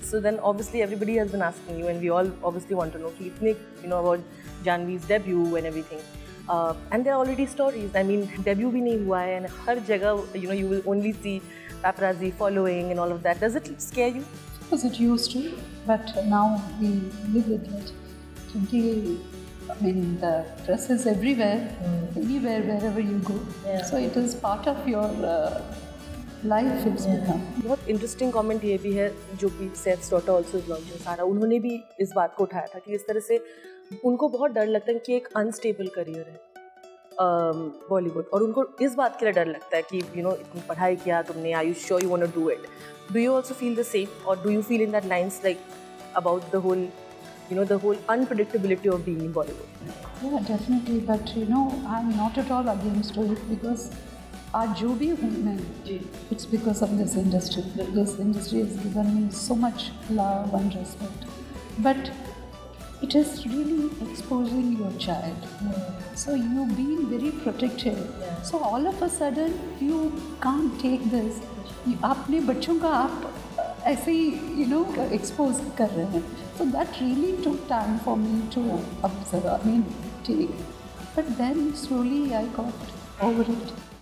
So then obviously everybody has been asking you, and we all obviously want to know कि इतने, about Janvi's debut and everything. And there are already stories. I mean, debut भी नहीं हुआ है, and हर जगह, you will only see paparazzi following and all of that. Does it scare you? Because it used to, but now we live with it. I mean, the press is everywhere, anywhere, wherever you go. Yeah. So it is part of your life. It's become. बहुत interesting comment ये भी है जो कि Saif's daughter also is launching, Sara उन्होंने भी इस बात को उठाया था कि इस तरह से उनको बहुत डर लगता है कि एक अनस्टेबल करियर है बॉलीवुड, और उनको इस बात के लिए डर लगता है कि तुम पढ़ाई किया तुमने, are you sure you want to do it? Do you also feel the same, और do you feel in that lines like about the whole unpredictability of being in Bollywood? Yeah, definitely. But I'm not at all against it, because आज जो भी हूँ मैं, it's because of this industry. This industry has given me so much love and respect. But it is really exposing your child. So you being very protective. So all of a sudden you can't take this. अपने बच्चों का आप ऐसे ही expose कर रहे हैं. So that really took time for me to observe, take. But then slowly I got over it.